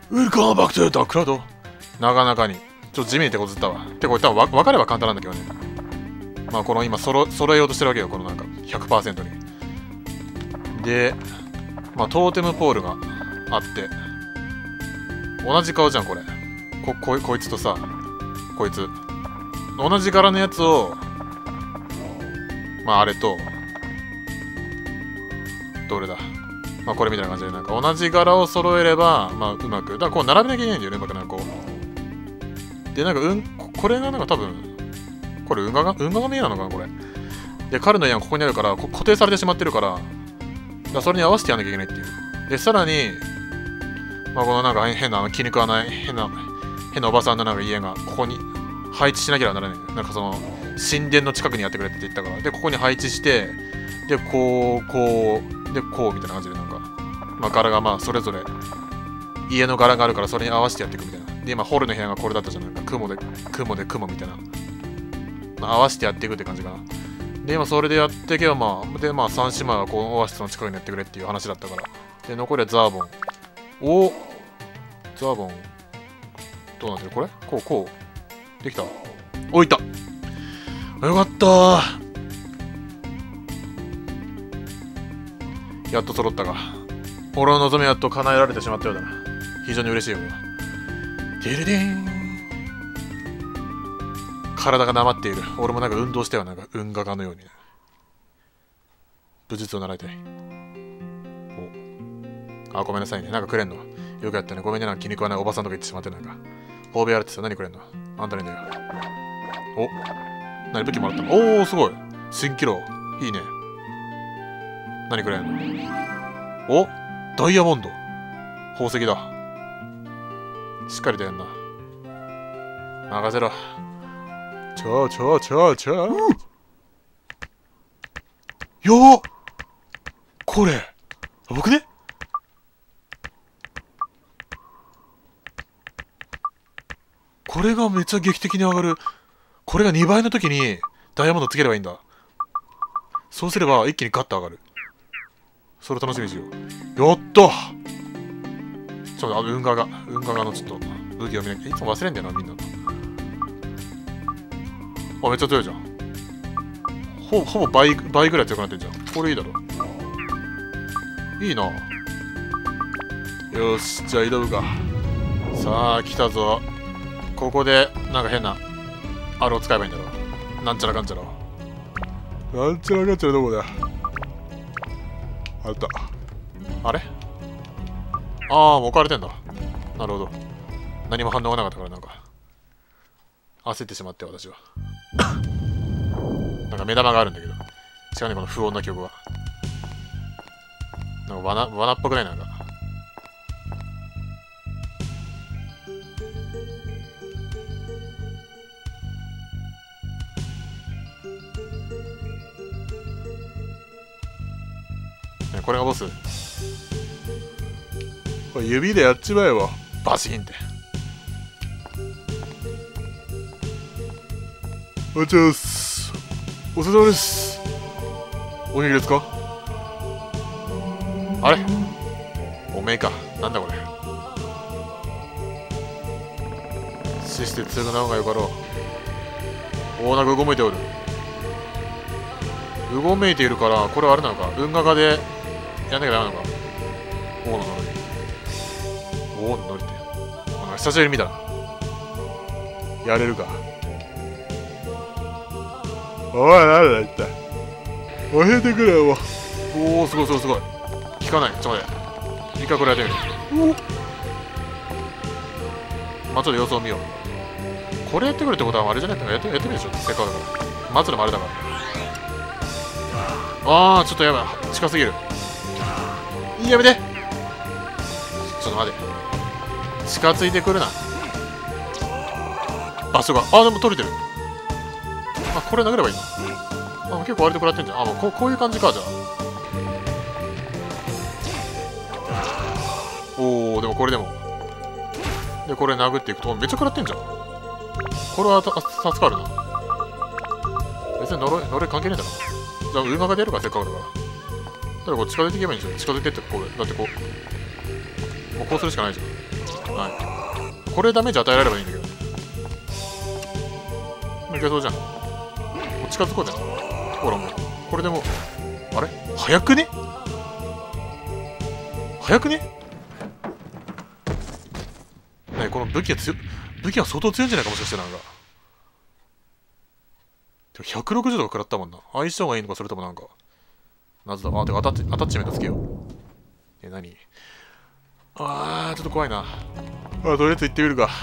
ウェルカムバックトゥダックラウド。なかなかにちょっと地味に手こずったわ。てこれ多分分かれば簡単なんだけどね。まあこの今揃えようとしてるわけよ、このなんか 100% に。でまあトーテムポールがあって、同じ顔じゃんこれ。こいつとさ、こいつ同じ柄のやつを、まああれとどれだ、まあこれみたいな感じで、なんか同じ柄を揃えればまあうまく、だからこう並べなきゃいけないんだよね、うまくなんかこうで、なんかこれがなんか多分これ運河の家なのかなこれで。彼の家がここにあるから固定されてしまってるから、それに合わせてやんなきゃいけないっていう。でさらにまあこのなんか変な気に食わない変なおばさんのなんか家がここに配置しなきゃならない。なんかその神殿の近くにやってくれって言ったから、でここに配置して、でこうでこうみたいな感じで、なんかまあ柄がまあそれぞれ家の柄があるから、それに合わせてやっていくみたいな。で今ホルの部屋がこれだったじゃん、なんか雲で雲みたいな、まあ、合わせてやっていくって感じかな。で今それでやっていけば、まあでまあ3姉妹はこのオアシスの近くにやってくれっていう話だったから。で残りはザーボン。ザーボンどうなってるこれ。こうできた。お、いた。よかったー。やっと揃ったが、俺の望みはやっと叶えられてしまったようだな。非常に嬉しいよ。てれれん。体がなまっている。俺もなんか運動してはなんか運河のように武術を習いたい。お、あ、ごめんなさいね。なんかくれんのよくやったね。ごめんね。なんか気に食わないおばさんとか言ってしまって、なんか褒美やるってさ、何くれんのあんたにだよ。お、何武器もらったの。おお、すごい。蜃気楼いいね。何くれんの。お、ダイヤモンド宝石だ。しっかりとやんな。任せろ。ちょよっ、これ僕ね、これがめっちゃ劇的に上がる。これが2倍の時にダイヤモンドつければいいんだ。そうすれば一気にガッと上がる。それ楽しみにしよう。やったちょっと運河のちょっと武器を見なきゃ。いつも忘れんだよなみんな。あ、めっちゃ強いじゃん。ほぼ倍ぐらい強くなってんじゃん。これいいだろ。いいな。よし、じゃあ挑むか。さあ来たぞ。ここでなんか変なあれを使えばいいんだろ。なんちゃらかんちゃら。なんちゃらかんちゃらどこだ。あった。あれ、ああ、もう置かれてんだ。なるほど。何も反応がなかったからなんか焦ってしまって、私は。なんか目玉があるんだけど。違うね、この不穏な曲は。なんか罠っぽくないなんか。ね、これがボス。これ指でやっちまえば。バシーンって。お疲れ様です。お疲れ様です。おにぎりですか。あれ、おめえか。なんだこれ。死して償うがよかろう。おお、なんかうごめいておる。うごめいているから、これはあれなのか。運河でやんなきゃダメなのか。王の呪い。王の呪いって。なんか久しぶりに見たな。やれるか。おい、なんだ一体。教えてくれよ。おお、すごい。効かない。ちょっと待って。一回これやってみる。まあちょっと様子を見よう。これやってくるってことはあれじゃないか。やってみるでしょ。せっかくだから。待つのもあれだから。ああ、ちょっとやばい。近すぎる。やめて。ちょっと待て。近づいてくるな。場所が。あ、でも取れてる。あ、これ投げればいいの。あ、結構割と食らってんじゃん。あ、もうこういう感じか、じゃあ。おお、でもこれでも。で、これ殴っていくと、めっちゃ食らってんじゃん。これは助かるな。別に呪い関係ねえだろ。じゃあ、馬が出るから、せっかくだから。だからこう近づいていけばいいんでしょ。近づいてって、これ。だってこう。もうこうするしかないじゃん。 はい。これダメージ与えられればいいんだけどね。いけそうじゃん。もう近づこうじゃん。ほらもう。これでもう、あれ早くね早くねね、この武器は相当強いんじゃないか、もしかして。なんかでも160度が食らったもんな。相性がいいのか、それともなんか謎だ。あ、てかアタッチメントつけよう。何ちょっと怖いな。とりあえず行ってみるか。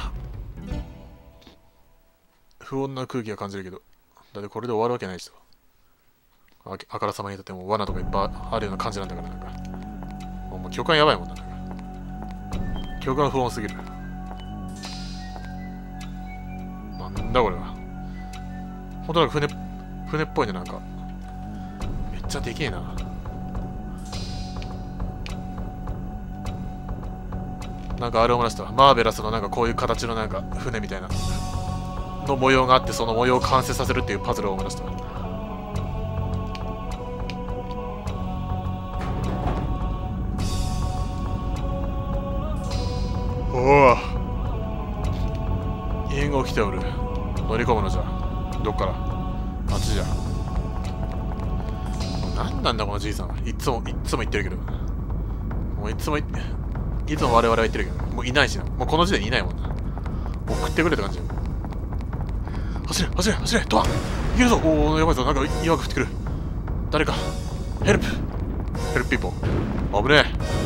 不穏な空気が感じるけど。だってこれで終わるわけないしさ。あからさまにだってもう罠とかいっぱいあるような感じなんだから、なんか。もう巨漢やばいもんな。なんか巨漢不穏すぎる。なんだこれは。ほんとなんか船っぽいね、なんか。めっちゃでけえな。なんかあれ思い出した。マーベラスのなんかこういう形のなんか船みたいなの模様があって、その模様を完成させるっていうパズルを思い出した。おお、異変が起きておる。乗り込むのじゃ。どっから？あっちじゃ。何なんだこのじいさん。いつも言ってるけど。もういつも我々は言ってるけど、もういないしな。もうこの時点にいないもんな。送ってくれって感じ。走れドア、いけるぞ。おお、やばいぞ。なんか岩が降ってくる。誰かヘルプピーポー。危ねえ。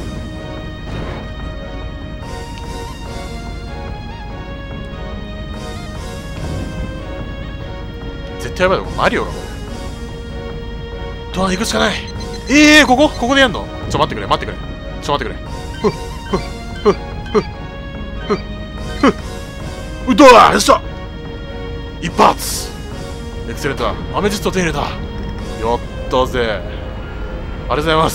絶対やばいだろ、マリオがこれ。ドア行くしかない。ここでやんの？待ってくれ。ドア、よっしゃ、一発。エクセレントだ。アメジスト手に入れた。やったぜ。ありがとうございます。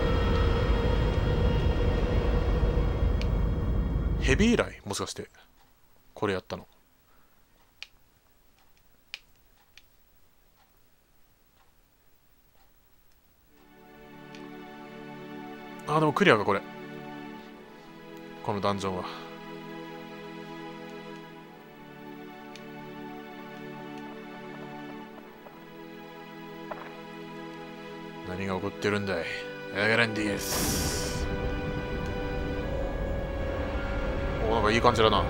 ヘビーライ、もしかしてこれやったの。でもクリアか、これ。このダンジョンは。何が起こってるんだい、エグランディエス。なんかいい感じだな。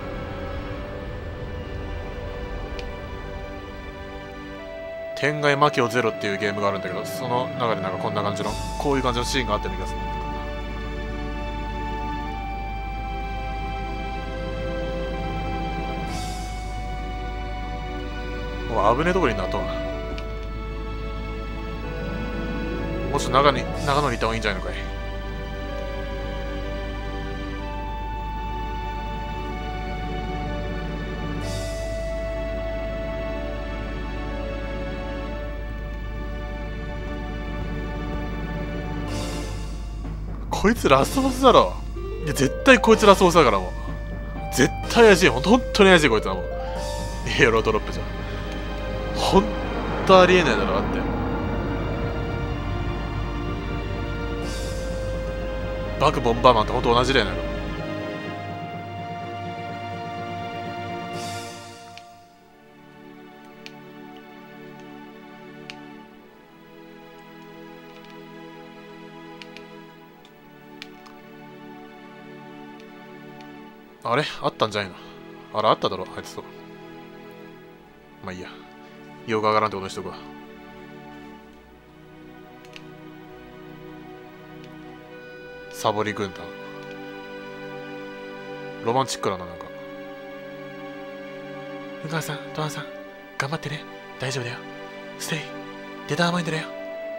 天外魔境ゼロっていうゲームがあるんだけど、その中でなんかこんな感じの、こういう感じのシーンがあったような気がする。もう危ねえとこにいんなと。もうちょっと長野に行った方がいいんじゃないのかい。こいつラスボスだろ。いや絶対こいつラスボスだから。もう絶対怪しい。ほんとに怪しいこいつは。もうエロドロップじゃん。ほんとありえないだろ。だってバクボンバーマンとほんと同じ例なの。あれあったんじゃないの。あれあっただろあいつと。まあいいや。よく上がらんってことにしとくわ。サボり軍団。ロマンチックだな、なんか。お母さん、トアさん、頑張ってね。大丈夫だよ。ステイ。デターマインドだよ。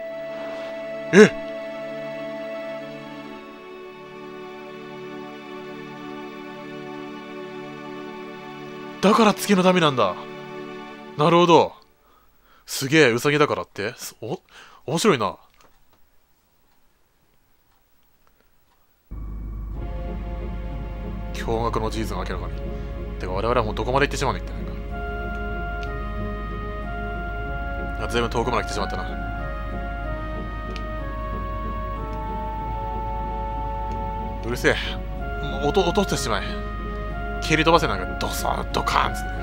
だから月の民なんだ。なるほど。すげえ、ウサギだからって。面白いな。驚愕の事実が明らかに。てか我々はもうどこまで行ってしまうんだっけ。なんか随分遠くまで来てしまったな。うるせえ。も落としてしまえ。蹴り飛ばせなんかドサーンドカーンっつって。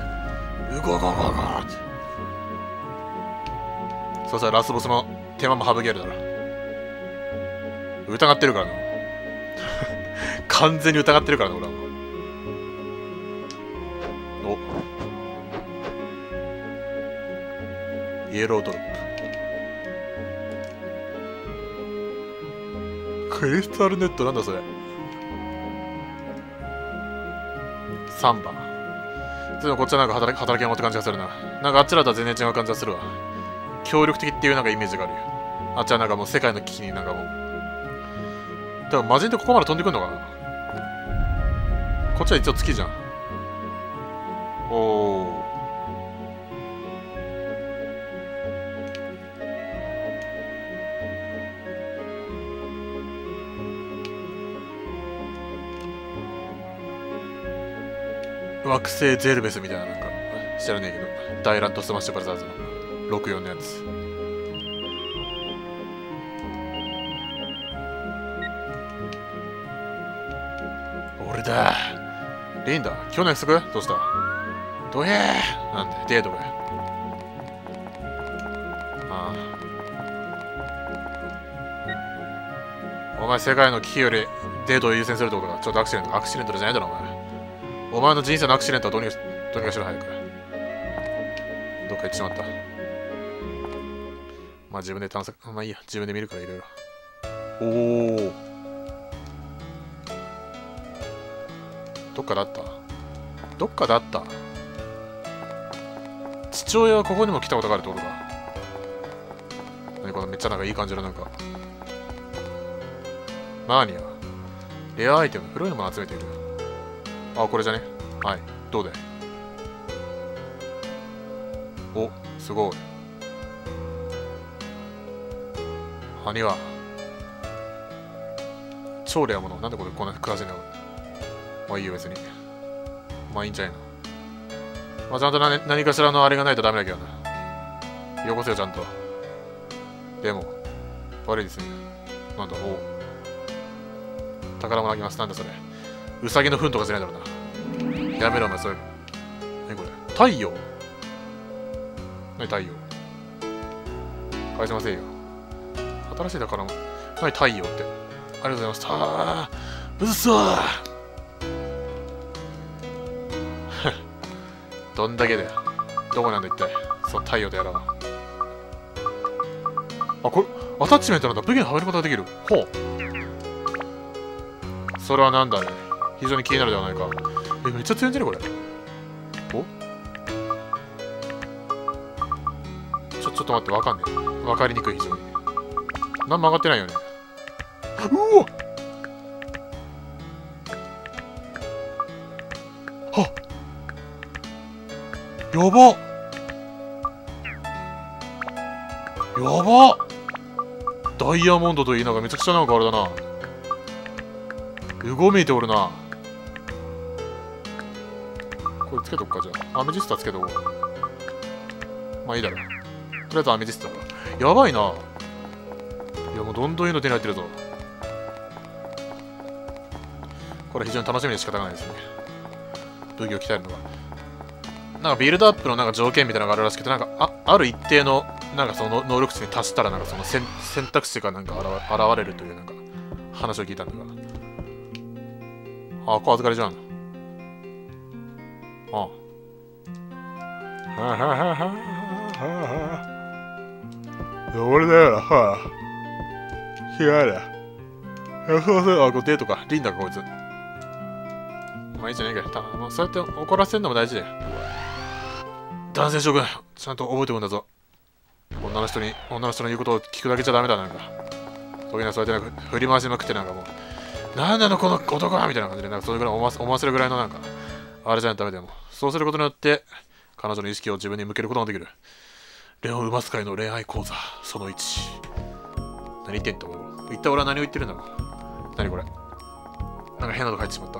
うごごごごーって。そしたらラスボスの手間も省けるだろ。疑ってるからな。完全に疑ってるからな、俺は。おイエロードロップ。クリスタルネットなんだそれ。3番。でもこっちはなんか働き者って感じがするな。なんかあっちらとは全然違う感じがするわ。協力的っていうなんかイメージがあるよ。あっちはなんかもう世界の危機になんかもう。だから魔人ってここまで飛んでくんのかな。こっちは一応月じゃん。おお。惑星ゼルベスみたいななんか知らねえけど、ダイラントスマッシュブラザーズの64のやつ。俺だリンダ去年すぐどうしたどへーなんでデートかよ。ああお前世界の危機よりデートを優先するってことか。ちょっとアクシデントじゃないだろお前。お前の人生のアクシデントはどうにかしろ早く。どっか行ってしまった。まあ自分で探索、まあいいや、自分で見るからいろいろ。おお。どっかであった父親はここにも来たことがあるってことか。何このめっちゃなんかいい感じのなんか。マーニア。レアアイテム、古いのも集めている。あ、これじゃね。はい。どうでお、すごい。埴輪。超レアもの。なんでこれこんな暮らせんだろう。まあいいよ、別に。まあいいんじゃないの。まあちゃんと何かしらのあれがないとダメだけどな。よこせよ、ちゃんと。でも、悪いですね。なんだ、おう。宝物あげます。なんだそれ。ウサギの糞とかじゃないだろうな。やめろお前それ。何これ太陽。何太陽返せませんよ。新しい宝物。何太陽って。ありがとうございました。うっそーどんだけだよ。どこなんだ一体。そう、太陽とやらは。あ、これアタッチメントなんだ。武器にはめることができる。ほう。それはなんだね。非常に気になるではないか。めっちゃ強いんじゃねこれ。おちょっと待って、わかんねえ。わかりにくい、非常に。何も上がってないよね。うおっはっやばやばダイヤモンドといいなんかめちゃくちゃなんかあれだな。うごめいておるな。これつけとくか、じゃあ。アメジスタつけとこう。まあいいだろう。とりあえずアメジスタだ。やばいな。いやもうどんどんいいの手に入ってるぞ。これ非常に楽しみで仕方がないですね。武器を鍛えるのが。なんかビルドアップのなんか条件みたいなのがあるらしくて、なんかある一定のなんかその能力値に達したらなんかその選択肢がなんか現れるというなんか話を聞いたんだが。あ、これ預かりじゃん。ああ。ははははは。俺だよ、はあ。ひがやだ。そうそう、あ、これデートか。リンダか、こいつ。まあいいじゃねえかよ。もうそうやって怒らせるのも大事だよ。男性諸君、ちゃんと覚えておくんだぞ。女の人の言うことを聞くだけじゃダメだ、なんか。そういうのはそうやってなんか振り回しまくってなんかもう、なんなのこの男はみたいな感じで、なんかそういうぐらい思わせるぐらいのなんか、あれじゃないとダメだよ。そうすることによって、彼女の意識を自分に向けることができる。レオン・ウマス会の恋愛講座、その1。何言ってんと思う。一体俺は何を言ってるんだろう。何これ。なんか変なとこ入ってしまった。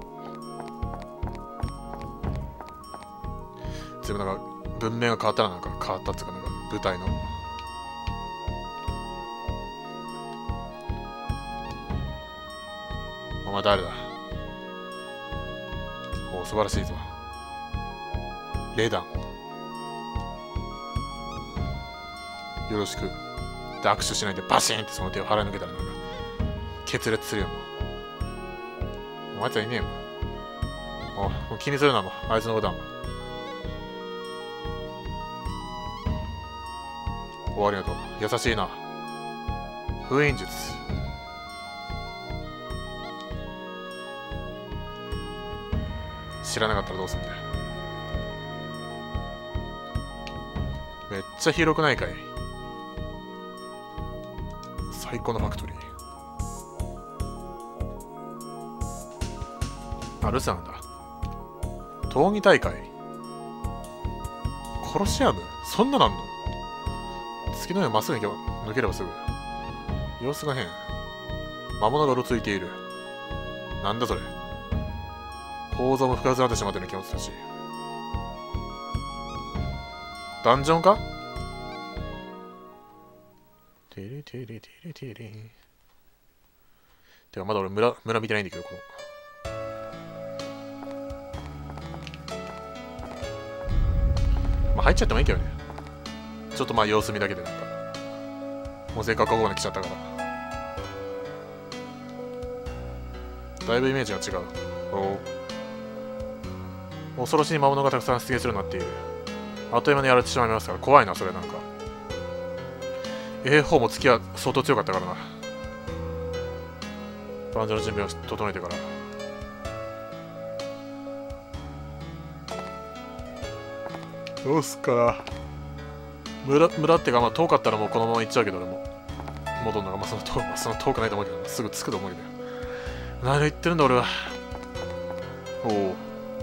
全部なんか、文明が変わったらなんか変わったっていうか、なんか舞台の。お前誰だお、素晴らしいぞ。レダン。よろしく。で、握手しないでバシーンってその手を払い抜けたらなんか、決裂するよ、もう。お前ちゃんいねえよ。もう気にするな、もう。あいつのことはもう。お、ありがとう。優しいな。封印術。知らなかったらどうすんだよ。めっちゃ広くないかい。最高のファクトリー。あ、ルスなんだ。闘技大会。コロシアムそんななんの？月の上まっすぐ抜ければすぐ。様子が変。魔物がうろついている。なんだそれ。構造も複雑になってしまってる気持ちだし。ダンジョンか？てれてれてれてれ。てかまだ俺村見てないんだけど、この。まあ入っちゃってもいいけどね。ちょっとまあ様子見だけでなんか。もうせっかくここまで来ちゃったから。だいぶイメージが違う。恐ろしい魔物がたくさん出現するようになっている。あっという間にやられてしまいますから怖いな、それなんか。方も月は相当強かったからな。バンジョの準備を整えてから。どうすっかな。村ってか、まあ遠かったらもうこのまま行っちゃうけど、俺も。戻るのが、まあその遠くないと思うけど、すぐ着くと思うけど。何言ってるんだ俺は。おお。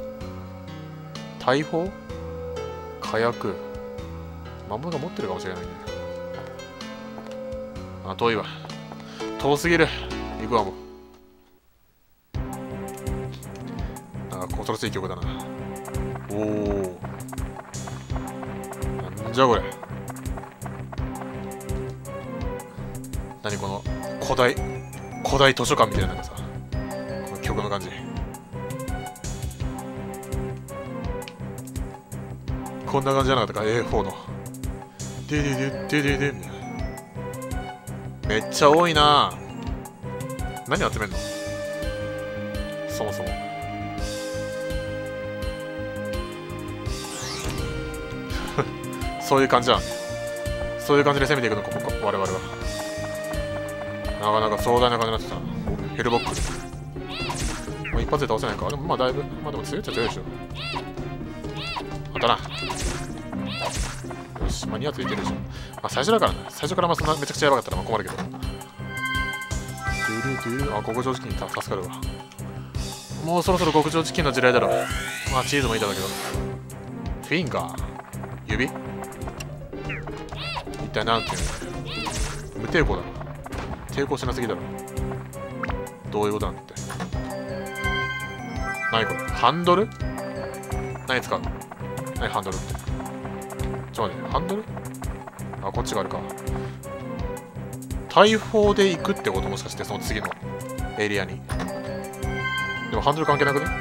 大砲？火薬。魔物が持ってるかもしれないね。あ、遠いわ。遠すぎる。行くわもう。なんか恐ろしい曲だな。おお。なんじゃこれ。何この古代図書館みたいなのがさ、この曲の感じ。こんな感じじゃなかったか、A4 の。でめっちゃ多いな。何集めんの？そもそも。そういう感じなんだ。そういう感じで攻めていくのか、我々は。なかなか壮大な感じになってた。ヘルボックス。まあ、一発で倒せないか。でもまあだいぶ、まあでも強いっちゃ強いでしょ。あったな。よし、まあ2発いけるでしょ。まあ最初だからね。最初からまあそんなめちゃくちゃやばかったらまあ困るけど。あ、極上チキン助かるわ。もうそろそろ極上チキンの時代だろ。まあチーズもいいだろうけど。フィンガー。指？一体なんていうの？無抵抗だろ。抵抗しなすぎだろ。どういうことなんだって。何これ？ハンドル？何使う？何ハンドルって。ちょっと待って、ハンドル？あ、こっちがあるか。大砲で行くってこと？もしかしてその次のエリアに。でもハンドル関係なくね？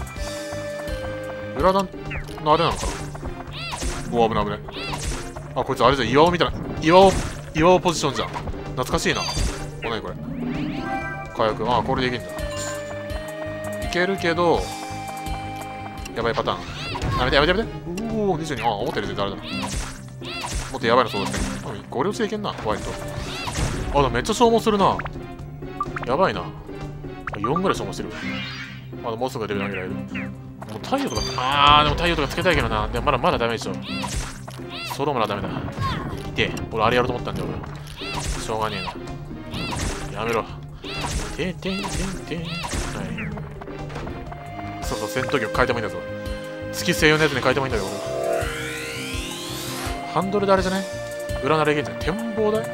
裏段のあれなのかな？おお、危ない危ない。あ、こいつあれじゃん、岩尾みたいな。岩尾ポジションじゃん。懐かしいな。お、なにこれ。火薬。あ、これでいけんだ。いけるけど、やばいパターン。やめてやめてやめて。おお、22。あ、思ったより全然あれだ。もっとやばいのそうですね。5両していけんな、ホワイト。あ、でもめっちゃ消耗するな。やばいな。4ぐらい消耗してる。まだもうすぐレベル上げられる。もう太陽とか、でも太陽とかつけたいけどな。でもまだダメでしょ。ソロマラダメだ。いて。俺あれやると思ったんだよ、俺。しょうがねえな。やめろ。てん。はい。そうそう、戦闘曲変えてもいいんだぞ。月専用のやつに変えてもいいんだよ、俺は。ハンドルであれじゃない？裏なれゲーじゃん。展望台？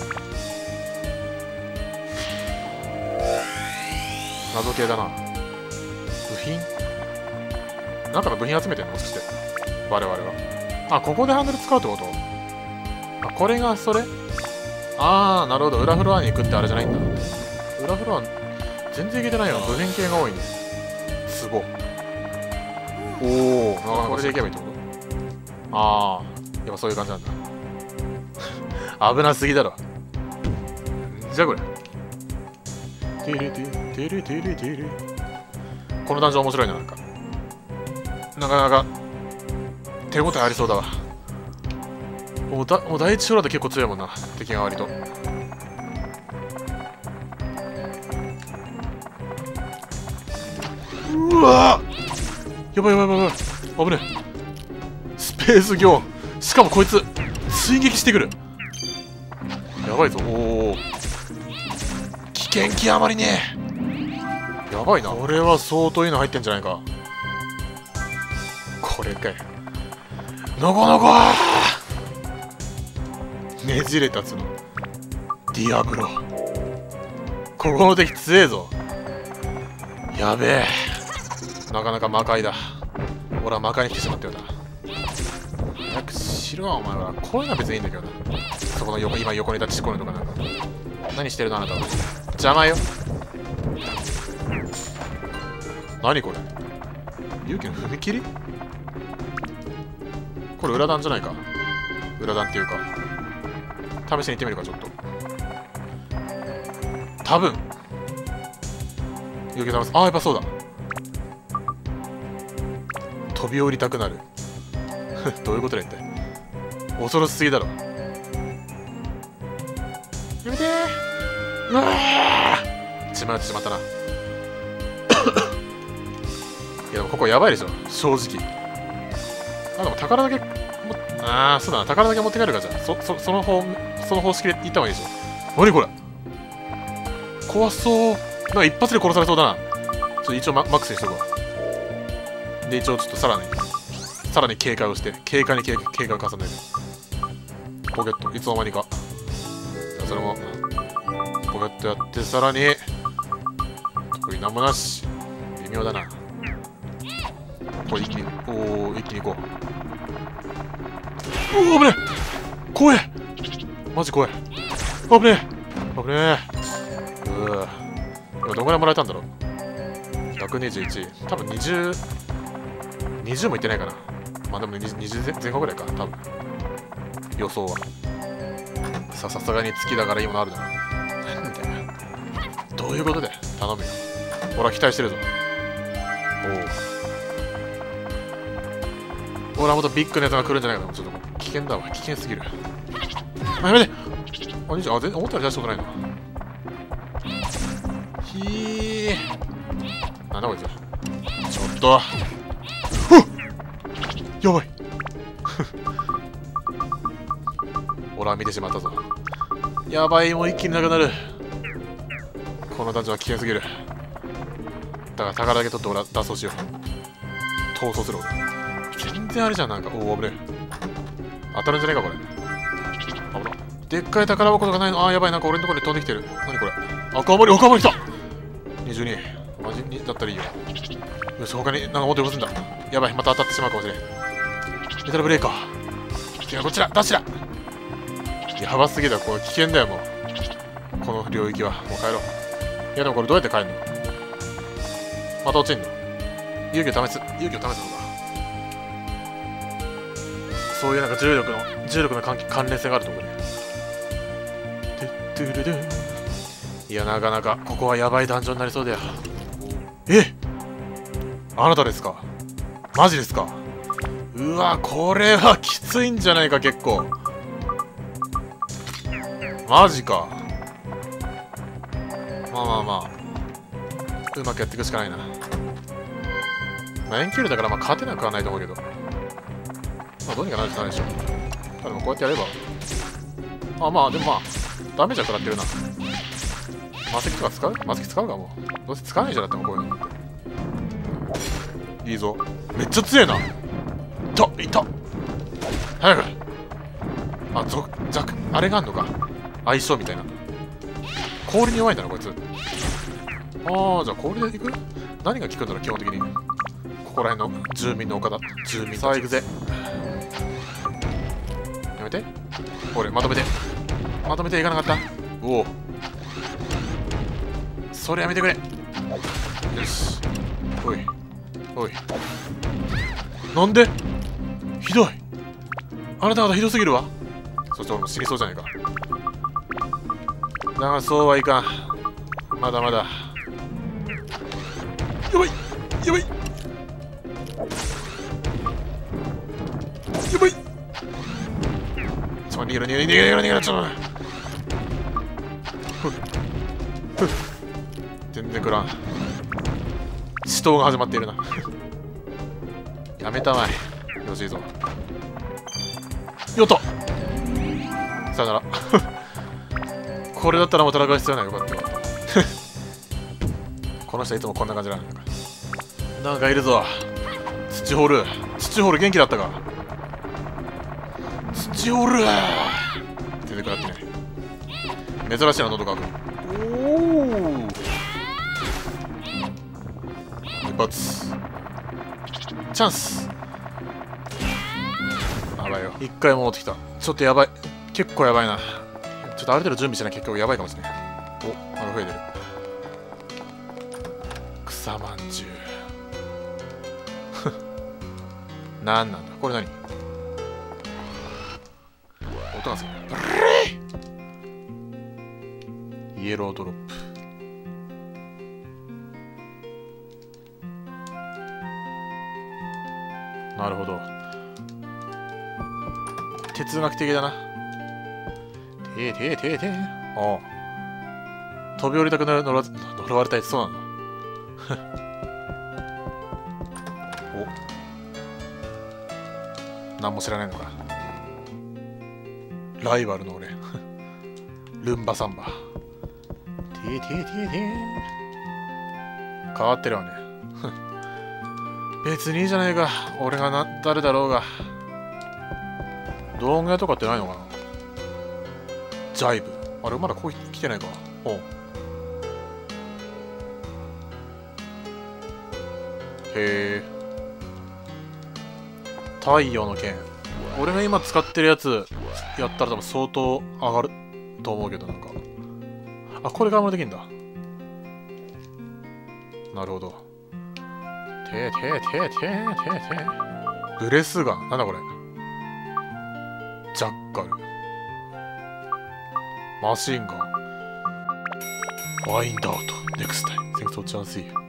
謎系だな。部品？中の部品集めてんの？もしかして。我々は。あ、ここでハンドル使うってこと？あ、これがそれ？なるほど。裏フロアに行くってあれじゃないんだ。裏フロア、全然いけてないよ。部品系が多いね。ツボ。 おお、なかなかこれでいけばいいってこと？ああ、やっぱそういう感じなんだ。危なすぎだろ。じゃあこれ。テレテテレテレテレ。このダンジョン面白いな、なんか。なかなか手応えありそうだわ。もう第一フロアで結構強いもんな、敵が割と。うわー、やばいやばいやばい、危ねえ。スペースギョン、しかもこいつ追撃してくる。やばいぞ。おお、危険極まりねえ。やばいな。これは相当いいの入ってんじゃないか。これかい。のこのこー、ねじれた角ディアブロ。ここの敵強えぞ。やべえ、なかなか魔界だ。俺は魔界に来てしまったようだ。早くしろ、お前は。こういうのは別にいいんだけどな。そこの今横にいたチコルとかなんか。何してるのあなたは。邪魔よ。何これ、勇気の踏切？これ裏段じゃないか。裏段っていうか、試しに行ってみるか、ちょっと。多分勇気試す。ああ、やっぱそうだ。飛び降りたくなる。どういうことだ一体。恐ろしすぎだろ。やめてー。うわー、血迷ってしまったな。いやでもここやばいでしょ、正直。あ、でも宝だけああ、そうだな、宝だけ持って帰るか。じゃあその方式で行った方がいいでしょ。何これ、怖そう。なんか一発で殺されそうだな。ちょっと一応マックスにしとくわ。で一応ちょっとさらに警戒をして、警戒に警戒を重ねる。ポケット、いつの間にか。それもポケットやって、さらに特になんもなし。微妙だな。これ一気に、一気に行こう。おお、危ねえ、怖え、マジ怖え、危ねえ危ねえ。今どんぐらいもらえたんだろう。121、多分20もいってないかな。まあでも20前後ぐらいか、多分予想は。さすがに月だからいいものあるだろう。なんだよ、どういうことで。頼むよ、俺は期待してるぞ。おお、俺はもっとビッグなやつが来るんじゃないかな。ちょっと危険だわ、危険すぎる。あ、やめて。あ、全然思ったより出したことないな。ひー、なんだこいつ。ちょっとやばい。俺は見てしまったぞ。やばい、もう一気になくなる。このダンジョンは危険すぎる。だから宝だけ取って俺は脱走しよう。逃走する俺。全然あれじゃん、なんか。おお、危ねえ。当たるんじゃねえかこれ。危な。でっかい宝箱とかないの。あー、やばい、なんか俺のところに飛んできてる。何これ、赤森来た。22マジにだったらいいよ。よし、他になんかもっとよこすんだ。やばい、また当たってしまうかもしれん。メタルブレーカー。違う、こっちだ、ダッシュだ。やばすぎだ、これ危険だよ、もう。この領域は。もう帰ろう。いや、でもこれどうやって帰るの。また落ちんの。勇気を試すのか。そういうなんか重力の関連性があるところで。トゥルルン。いや、なかなかここはやばいダンジョンになりそうだよ。あなたですか。マジですか。うわ、これはきついんじゃないか、結構。マジか。まあうまくやっていくしかないな。まあ遠距離だから勝てなくはないと思うけど、まあどうにかなるしかないでしょ。でもこうやってやれば、でもダメージは食らってるな。魔石とか使う？魔石使うかも。どうせ使わないじゃん、だってもうこういうの。いいぞ。めっちゃ強えな。いた早く。あれがあんのか。相性みたいな。氷に弱いんだな、こいつ。じゃあ氷で行く？何が効くんだろう、基本的に。ここら辺の住民の岡田。さあ行くぜ。やめて。俺、まとめていかなかった。おお。それやめてくれ。よし。おい。 おい。なんでひどい。あなた方ひどすぎるわ。そして俺も死にそうじゃないか。だがそうはいかん。まだまだ。やばいやばいやばい。逃げろ逃げろ逃げろ逃げろ。ちょっと全然食らん。死闘が始まっているな。やめたまえ。よしいいぞ。よっとさよなら。これだったらもう戦う必要ない。よかったよかった。この人はいつもこんな感じなんだから。なんかいるぞ。土ホール。土ホール元気だったか。土ホール全然食らってない。珍しいな、喉が開く。おお一発チャンス。やばいよ。一回戻ってきた。ちょっとやばい。結構やばいな。ちょっとある程度準備しなきゃ結構やばいかもしれない。お、まだ増えてる。草まんじゅう。なんなんだこれ。何音がする。イエロードロップ。なるほど。哲学的だな。ああ。飛び降りたくなる呪われたやつ。そうなの。お。何も知らないのか。ライバルの俺。ルンバサンバ。変わってるわね。別にいいじゃないか。俺が誰だろうが。道具屋とかってないのかな。ジャイブ。あれまだここ来てないか。おう。へえ。太陽の剣。俺が今使ってるやつやったら多分相当上がると思うけど、なんか。あ、これがもできんだ。なるほど。ブレスガン。なんだこれ。ジャッカル。マシンガン。ファインドアウト。ネクスタイム。Thanks for watching. See you.